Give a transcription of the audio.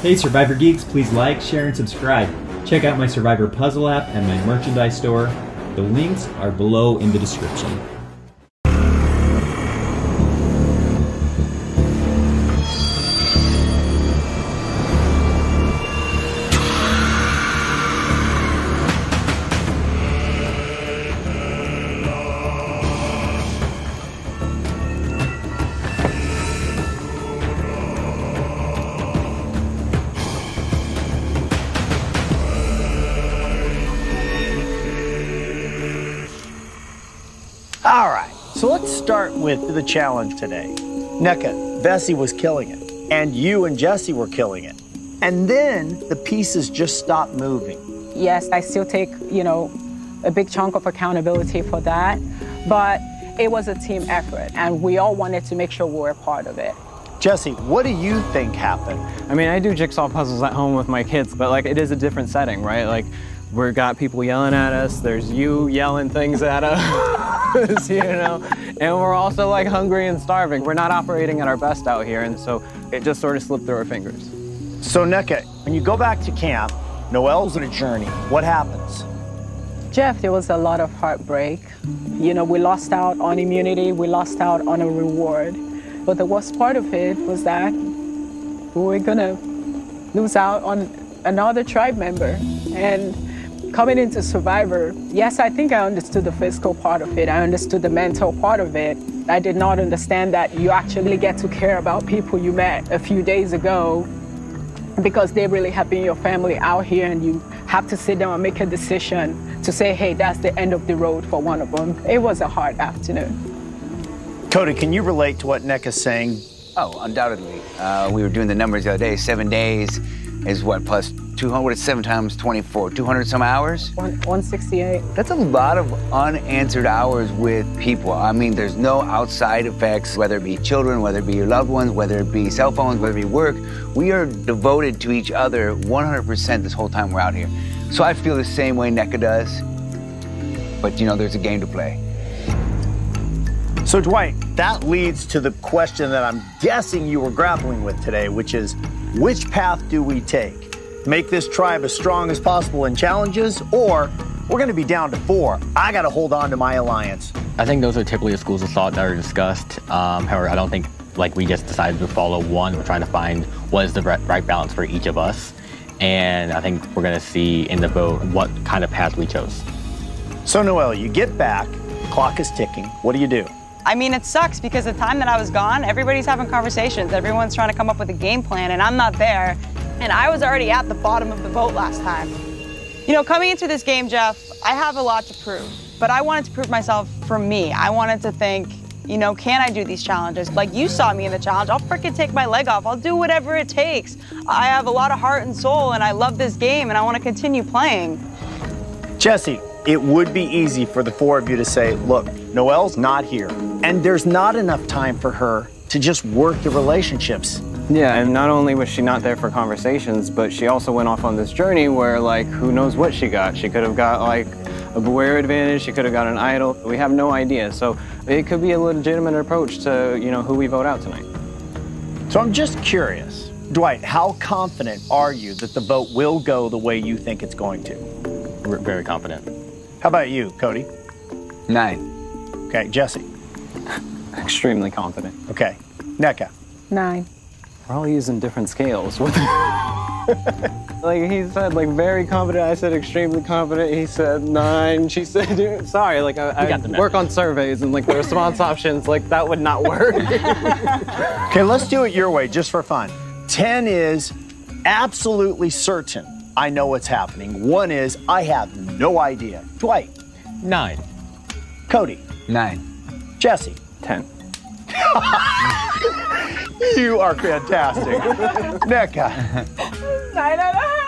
Hey Survivor Geeks, please like, share, and subscribe. Check out my Survivor Puzzle app and my merchandise store. The links are below in the description. All right, so let's start with the challenge today. Nneka, Vessi was killing it, and you and Jesse were killing it. And then the pieces just stopped moving. Yes, I still take, a big chunk of accountability for that, but it was a team effort, and we all wanted to make sure we were a part of it. Jesse, what do you think happened? I mean, I do jigsaw puzzles at home with my kids, but it is a different setting, right? We've got people yelling at us, there's you yelling things at us, and we're also hungry and starving. We're not operating at our best out here, and so it just sort of slipped through our fingers. So Nneka, when you go back to camp, Noelle's on a journey. What happens? Jeff, there was a lot of heartbreak. We lost out on immunity, we lost out on a reward. But the worst part of it was that we were gonna lose out on another tribe member. And coming into Survivor, yes, I think I understood the physical part of it. I understood the mental part of it. I did not understand that you actually get to care about people you met a few days ago because they really have been your family out here, and you have to sit down and make a decision to say, hey, that's the end of the road for one of them. It was a hard afternoon. Cody, can you relate to what Nneka's saying? Oh, undoubtedly. We were doing the numbers the other day. 7 days is what, plus 200, what is 7 times 24? 200 some hours? 168. That's a lot of unanswered hours with people. I mean, there's no outside effects, whether it be children, whether it be your loved ones, whether it be cell phones, whether it be work. We are devoted to each other 100% this whole time we're out here. So I feel the same way Nneka does, but there's a game to play. So Dwight, that leads to the question that I'm guessing you were grappling with today, which is, which path do we take? Make this tribe as strong as possible in challenges, or we're gonna be down to 4. I gotta hold on to my alliance. I think those are typically the schools of thought that are discussed. However, I don't think we just decided to follow one. We're trying to find what is the right balance for each of us. And I think we're gonna see in the vote what kind of path we chose. So Noelle, you get back, clock is ticking. What do you do? I mean, it sucks because the time that I was gone, everybody's having conversations. Everyone's trying to come up with a game plan, and I'm not there. And I was already at the bottom of the vote last time. Coming into this game, Jeff, I have a lot to prove. But I wanted to prove myself for me. I wanted to think, can I do these challenges? Like you saw me in the challenge, I'll freaking take my leg off. I'll do whatever it takes. I have a lot of heart and soul, and I love this game, and I want to continue playing. Jesse, it would be easy for the 4 of you to say, look, Noelle's not here, and there's not enough time for her to just work the relationships. Yeah, and not only was she not there for conversations, but she also went off on this journey where, who knows what she got. She could have got, a beware advantage, she could have got an idol. We have no idea, so it could be a legitimate approach to, who we vote out tonight. So I'm just curious, Dwight, how confident are you that the vote will go the way you think it's going to? We're very confident. How about you, Cody? 9. Okay, Jesse? Extremely confident. Okay, Nneka? 9. We're all using different scales. He said, very confident. I said extremely confident. He said 9. She said, sorry, I work on surveys and the response options, that would not work. Okay, let's do it your way, just for fun. 10 is absolutely certain I know what's happening. 1 is I have no idea. Dwight? 9. Cody? 9. Jesse? 10. You are fantastic. Nneka? 9.5.